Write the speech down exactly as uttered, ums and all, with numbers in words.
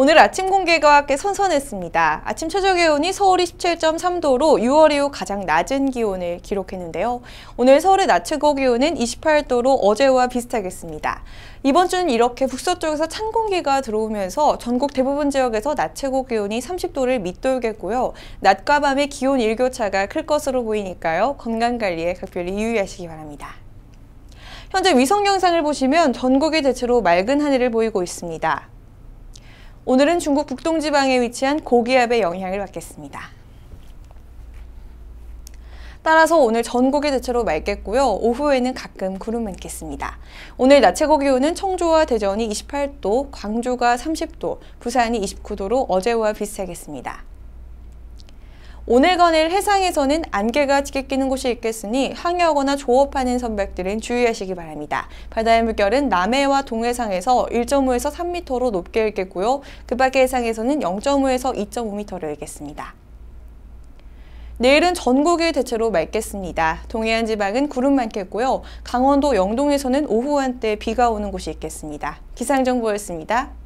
오늘 아침 공기가 꽤 선선했습니다. 아침 최저 기온이 서울이 십칠 점 삼 도로 유월 이후 가장 낮은 기온을 기록했는데요. 오늘 서울의 낮 최고 기온은 이십팔 도로 어제와 비슷하겠습니다. 이번 주는 이렇게 북서쪽에서 찬 공기가 들어오면서 전국 대부분 지역에서 낮 최고 기온이 삼십 도를 밑돌겠고요. 낮과 밤의 기온 일교차가 클 것으로 보이니까요. 건강관리에 각별히 유의하시기 바랍니다. 현재 위성 영상을 보시면 전국이 대체로 맑은 하늘을 보이고 있습니다. 오늘은 중국 북동지방에 위치한 고기압의 영향을 받겠습니다. 따라서 오늘 전국이 대체로 맑겠고요. 오후에는 가끔 구름 많겠습니다. 오늘 낮 최고 기온은 청주와 대전이 이십팔 도, 광주가 삼십 도, 부산이 이십구 도로 어제와 비슷하겠습니다. 오늘과 내일 해상에서는 안개가 짙게 끼는 곳이 있겠으니 항해하거나 조업하는 선박들은 주의하시기 바랍니다. 바다의 물결은 남해와 동해상에서 일 점 오에서 삼 미터로 높게 일겠고요. 그 밖의 해상에서는 영 점 오에서 이 점 오 미터로 일겠습니다. 내일은 전국이 대체로 맑겠습니다. 동해안 지방은 구름 많겠고요. 강원도 영동에서는 오후 한때 비가 오는 곳이 있겠습니다. 기상정보였습니다.